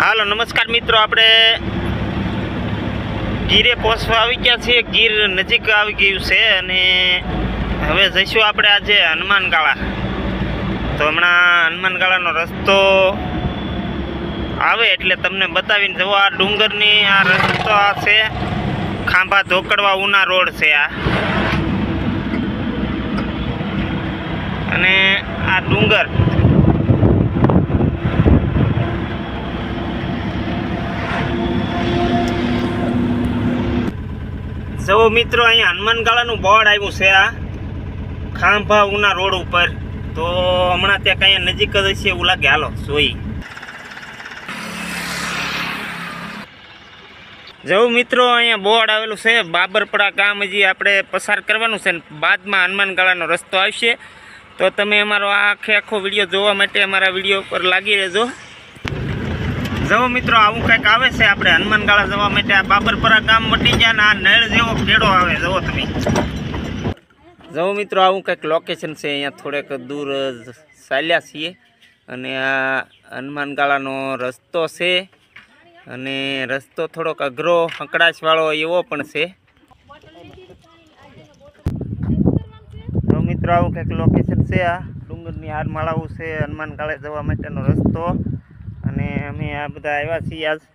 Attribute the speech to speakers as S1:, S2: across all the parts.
S1: હાલો નમસ્કાર મિત્રો, આપણે ગીરે પહોંચવા આવી ગયા છીએ. ગીર નજીક આવી ગયું છે અને હવે જઈશું આપણે આજે હનુમાનગાળા. તો હમણાં હનુમાનગાળાનો રસ્તો આવે એટલે તમને બતાવીને જવો. આ ડુંગરની આ રસ્તો આ છે, ખાંભા ધોકડવા ઉના રોડ છે આ, અને આ ડુંગર જવો મિત્રો. અહીંયા હનુમાનગાળાનું બોર્ડ આવ્યું છે આ ખાંભા ઉના રોડ ઉપર. તો હમણાં ત્યાં કઈ નજીક જ હશે એવું લાગે. હાલો જોઈ જવું મિત્રો. અહીંયા બોર્ડ આવેલું છે બાબરપડા ગામ. હજી આપણે પસાર કરવાનું છે, બાદમાં હનુમાનગાળાનો રસ્તો આવશે. તો તમે અમારો આ આખો વિડીયો જોવા માટે અમારા વિડીયો પર લાગી રહેજો. જવો મિત્રો, આવું કંઈક આવે છે આપણે હનુમાનગાળા જવા માટે. આ બાબરપરા ગામ વટી ગયા ને આ નળ જેવો ખેડો આવે. જવો તમે. જવો મિત્રો, આવું કંઈક લોકેશન છે. અહીંયા થોડેક દૂર ચાલ્યા છીએ અને આ હનુમાનગાળાનો રસ્તો છે. અને રસ્તો થોડોક અઘરો હંકડાશવાળો એવો પણ છે. તો મિત્રો, આવું કંઈક લોકેશન છે. આ ડુંગરની હારમાળાઓ છે હનુમાનગાળે જવા માટેનો રસ્તો. અને અમે આ બધા આવ્યા છીએ આજ.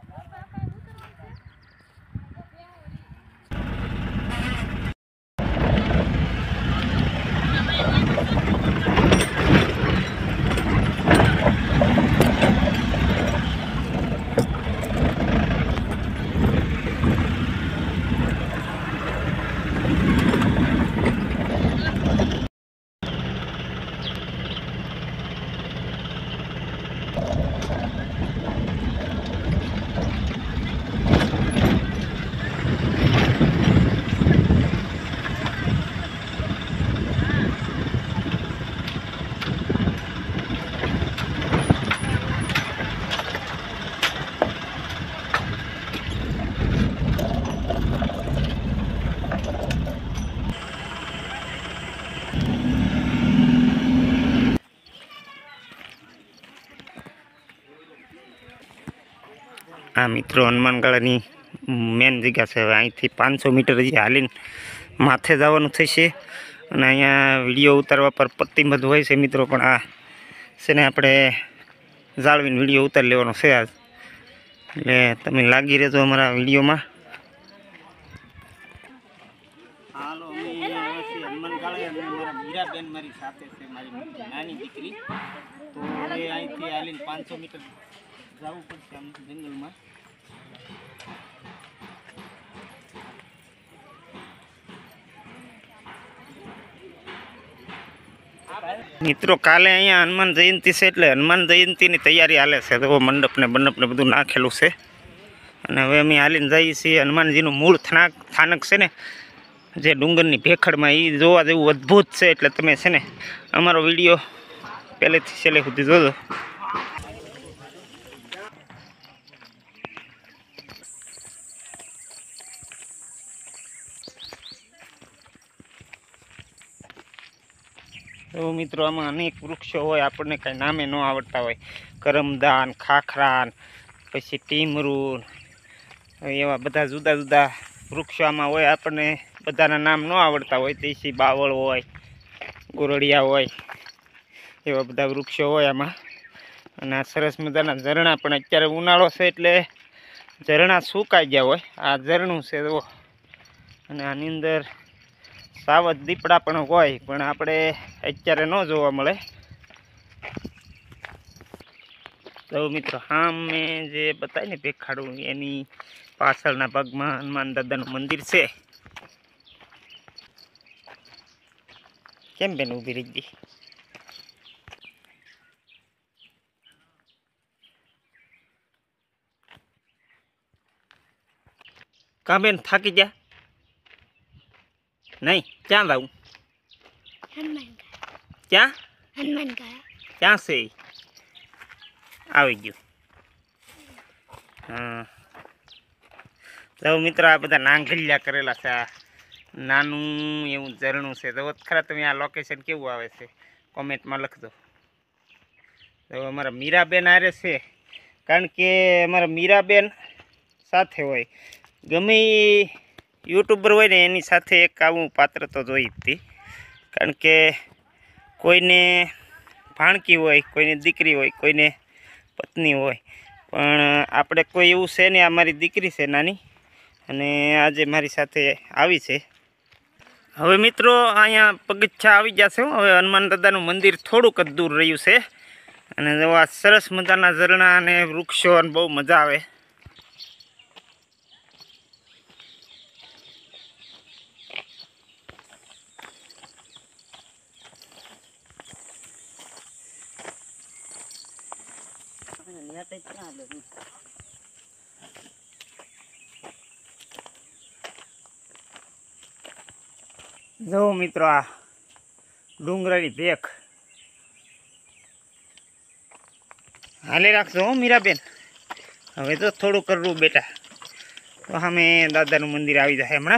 S1: આ મિત્રો હનુમાનગાળાની મેન જગ્યા છે. હવે અહીંથી 500 મીટર હજી હાલીને માથે જવાનું થશે. અને અહીંયા વિડીયો ઉતારવા પર પ્રતિબંધ હોય છે મિત્રો, પણ આ છે ને આપણે જાળવીને વિડીયો ઉતારી લેવાનો છે આજ. એટલે તમે લાગી રહેજો અમારા વિડીયોમાં. હાલો, અમે હનુમાનગાળા અને મારા મીરાબેન મારી સાથે છે, મારી નાની દીકરી. તો હવે અહીંથી હાલીને 500 મીટર જવું પડશે આમ જંગલમાં. મિત્રો, કાલે અહીંયા હનુમાન જયંતિ છે એટલે હનુમાન જયંતિની તૈયારી હાલે છે. તો મંડપને બધું નાખેલું છે. અને હવે અમે હાલીને જઈએ છીએ. હનુમાનજીનું મૂળ સ્થાનક છે ને, જે ડુંગરની ભેખડમાં, એ જોવા જેવું અદ્ભુત છે. એટલે તમે છે ને અમારો વિડીયો પહેલેથી છેલ્લે સુધી જોજો. તો મિત્રો, આમાં અનેક વૃક્ષો હોય, આપણને કાંઈ નામે ન આવડતા હોય. કરમદાન, ખાખરાન, પછી ટીમરૂન, એવા બધા જુદા જુદા વૃક્ષો આમાં હોય. આપણને બધાના નામ ન આવડતા હોય. દેશી બાવળ હોય, ગોરડિયા હોય, એવા બધા વૃક્ષો હોય આમાં. અને આ સરસ મજાના ઝરણા પણ, અત્યારે ઉનાળો છે એટલે ઝરણા સુકાઈ ગયા હોય. આ ઝરણું છે જુઓ. અને આની અંદર સાવજ દીપડા પણ હોય, પણ આપણે અત્યારે ન જોવા મળે. તો મિત્રો, હા મેં જે બતાવી ને ભેખાડું, એની પાછળના ભાગમાં હનુમાન દાદાનું મંદિર છે. કેમ બેન ઊભી રહી ગઈ? કા બેન થાકી ગયા? નહીં, ક્યાં લાવું? ક્યાં? ક્યાં છે? આવી ગયું. હા, તો મિત્રો, આ બધા નાંગલિયા કરેલા છે. આ નાનું એવું ઝરણું છે. તો ખરા તમે આ લોકેશન કેવું આવે છે કોમેન્ટમાં લખજો. તો અમારા મીરાબેન આરે છે કારણ કે અમારા મીરાબેન સાથે હોય, ગમે ઈ યુટ્યુબર હોય ને એની સાથે એક આવું પાત્ર તો જોઈ જ હતી. કારણ કે કોઈને ભાણકી હોય, કોઈને દીકરી હોય, કોઈને પત્ની હોય, પણ આપણે કોઈ એવું છે ને, આ મારી દીકરી છે નાની, અને આજે મારી સાથે આવી છે. હવે મિત્રો અહીંયા પગથિયા આવી ગયા છે. હવે હનુમાન દાદાનું મંદિર થોડુંક જ દૂર રહ્યું છે, અને જો આ સરસ મજાના ઝરણા અને વૃક્ષો અને બહુ મજા આવે. જો મિત્રો આ ડુંગરાની ભેખ હાલે રાખજો હો મીરાબેન. હવે તો થોડું કરવું બેટા, તો અમે દાદાનું મંદિર આવી જાય હમણાં.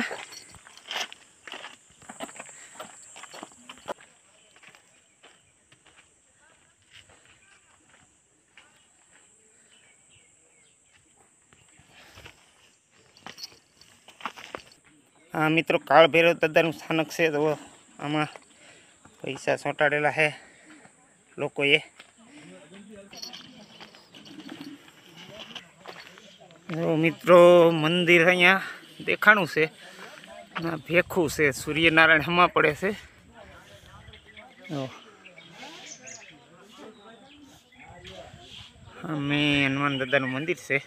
S1: હા મિત્રો, કાળ ભૈરવ દાદાનું સ્થાનક છે. તો આમાં પૈસા ચોંટાડેલા છે લોકોએ. જો મિત્રો મંદિર અહીંયા દેખાણું છે, ભેખું છે, સૂર્યનારાયણ હમા પડે છે. અમે હનુમાન દાદાનું મંદિર છે.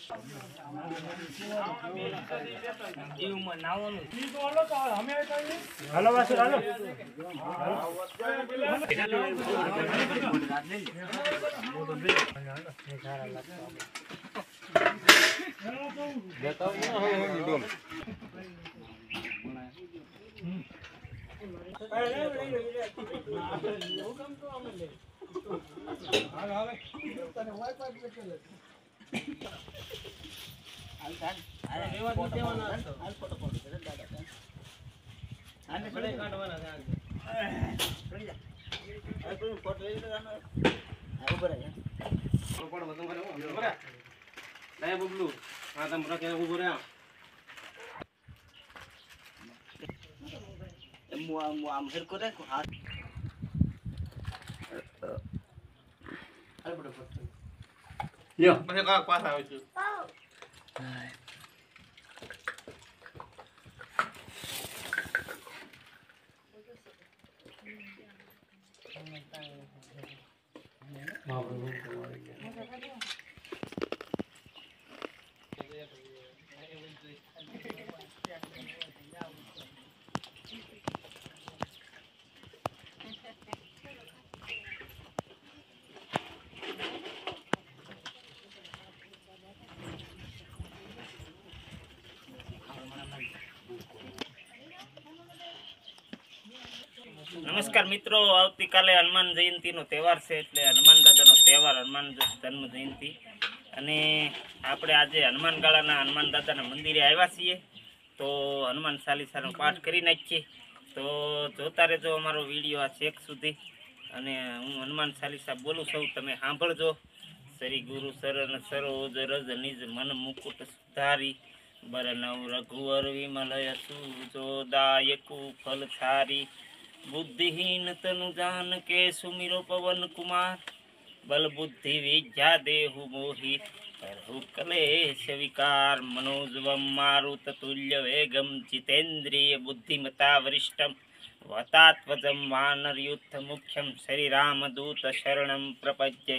S1: નમસ્કાર મિત્રો, આવતીકાલે હનુમાન જયંતિનો તહેવાર છે, એટલે હનુમાન દાદાનો તહેવાર, હનુમાન જન્મ જયંતિ. અને આપણે આજે હનુમાનગાળાના હનુમાન દાદાના મંદિરે આવ્યા છીએ. તો હનુમાન ચાલીસાનો પાઠ કરી નાખીએ. તો જોતા રહેજો અમારો વિડીયો આ છેક સુધી. અને હું હનુમાન ચાલીસા બોલું છું, તમે સાંભળજો. શ્રી ગુરુ શરણ સરોજ રજ નિજ મન મુકુટ સુધારી, બરનવ રઘુવર વિમલય સુજો દાયકુ ફલ છારી. बुद्धिहीन तनु जान के सुमिरो पवन कुमार, बल बुद्धि विद्या देहु मोहि करहु कलेश विकार. मनोजवम मारुत तुल्य वेगम जितेन्द्रिय बुद्धिमता वरिष्ठम, वतात्वजम वानर युद्ध मुख्यम श्री रामदूत शरणम प्रपद्ये.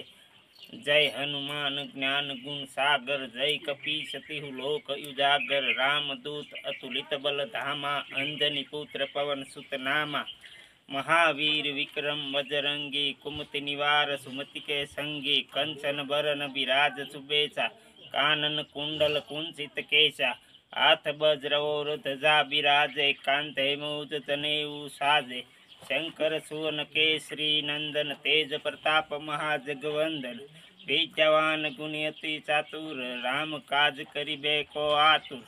S1: जय हनुमान ज्ञान गुण सागर, जय कपीसति लोक युजागर. रामदूत अतुलित बल धामा, अंजनी पुत्र पवन सुत नामा. महावीर विक्रम बजरंगी, कुमति निवार सुमति के संगी. कंचन बरन विराज सुबेसा, कानन कुंडल कुंचित केसा. हाथ वज्र और ध्वजा विराजे, कांधे मूज जनेऊ साजे. शंकर सुवन केसरी नंदन, तेज प्रताप महाजगवंदन. विद्यावान गुणी अति चातुर, राम काज करिबे को आतुर.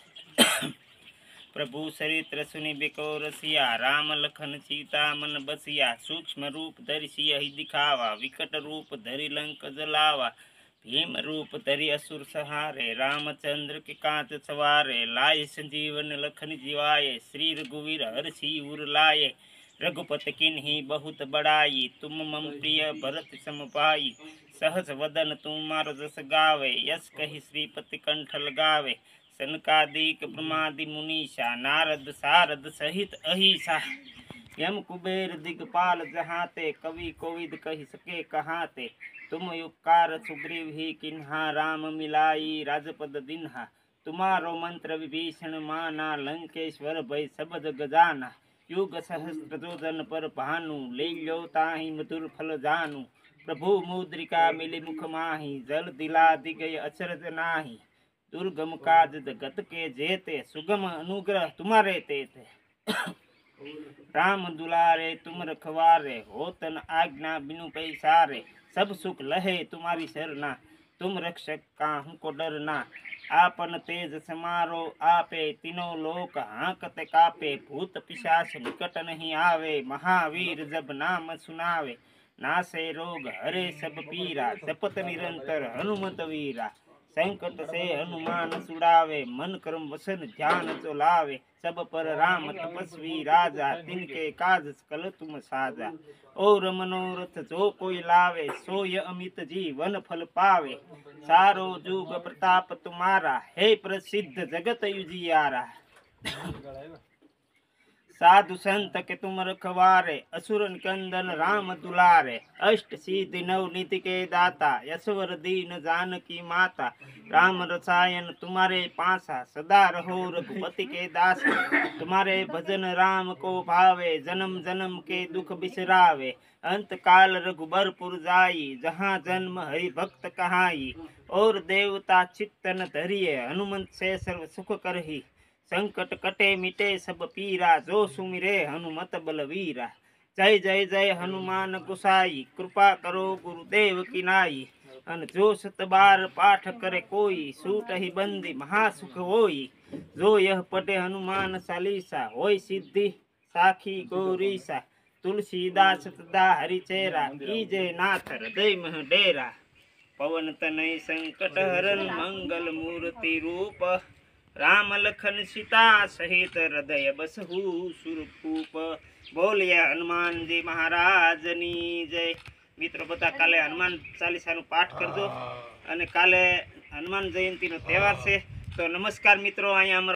S1: प्रभु चरित्र सुनि बिको रसिया, राम लखन सीता मन बसिया. सूक्ष्म रूप धरि सियहि दिखावा, विकट रूप धरि लंक जलावा. भीम रूप धरि असुर सहारे, रामचंद्र के कांत सवारे, लाए संजीवन लखन जीवाए, श्री रघुवीर हर्षि उर लाए, रघुपत किन्हीं बहुत बड़ाई, तुम मम प्रिय भरत सम भाई, सहस वदन तुम्हारो जस गावे, यश कहि श्रीपति कंठ लगावे, सनकादिक ब्रह्मादि मुनीषा, नारद सारद सहित अहिषा, यम कुबेर दिगपाल जहाते, कवि कोविद कहि सके कहाते, तुम उपकार सुग्रीव ही किन्हा, राम मिलाई राजपद दिन्हा, तुम्हारो मंत्र विभीषण माना, लंकेश्वर भय सब जग जाना, युग सहस्त्र जोजन पर भानु, ले लो ताहि मधुर फल जानू, प्रभु मुद्रिका मिली मुख माही, जल दिला दिगय अचरज नाही, दुर्गम काज जगत के जेते, सुगम अनुग्रह तुम्हारे तेते, राम दुलारे तुम रखवारे, होतन आज्ञा बिनु पैसारे, सब सुख लहे तुम्हारी शरणा, तुम रक्षक काहू को डरना, आपन तेज समारो आपे, तीनों लोक हांकत कापे, भूत पिशाच निकट नहीं आवे, महावीर जब नाम सुनावे, नासे रोग हरे सब पीरा, जपत निरंतर हनुमत वीरा, संकट से हनुमान छुड़ावे, मन कर्म वसन ध्यान जो लावे, सब पर राम तपस्वी राजा, तिनके काज सकल तुम साजा, और मनोरथ जो कोई लावे, सोय अमित जीवन फल पावे, सारो जुग प्रताप तुम्हारा, हे प्रसिद्ध जगत युजियारा, साधु संत के तुम रखवारे, असुरन कंदन राम दुलारे, अष्ट सिद्धि नव नीति के दाता, यशवर दीन जानकी माता, राम रसायन तुम्हारे पासा, सदा रहो रघुपति के दासा, तुम्हारे भजन राम को भावे, जन्म जन्म के दुख बिसरावे, अंत काल रघुबरपुर जाई, जहाँ जन्म हरि भक्त कहाई, और देवता चित्तन धरिए, हनुमंत से सर्व सुख करही, संकट कटे मिटे सब पीरा, जो सुमिरे हनुमत बलवीरा, जय जय जय हनुमान गुसाई, कृपा करो गुरुदेव की नाई, अन जो सत बार पाठ करे कोई, सूट ही बंदी महासुख होई, जो यह पढ़े हनुमान चालीसा, होय सिद्धि साखी गौरीसा, तुलसीदास सदा हरिचेरा, कीजे नाथ हृदय मह डेरा, पवन तनय संकट हरन, मंगल मूर्ति रूप, राम लखन सीता सहित हृदय बसहु सुरपूप, बोलिए हनुमान जी महाराजनी जय। मित्रों बता काले हनुमान चालीसा पाठ करजो, अने काले हनुमान जयंती नो तहेवार छे। तो नमस्कार मित्रों, अहींया